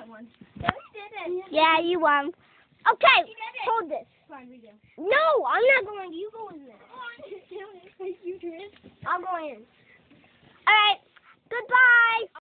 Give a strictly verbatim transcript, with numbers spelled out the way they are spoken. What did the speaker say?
that one. No, he didn't. Yeah, you won. Okay, hold this. Fine, we do. No, I'm not going. You go in there. You did. I'll go in. All right. Goodbye.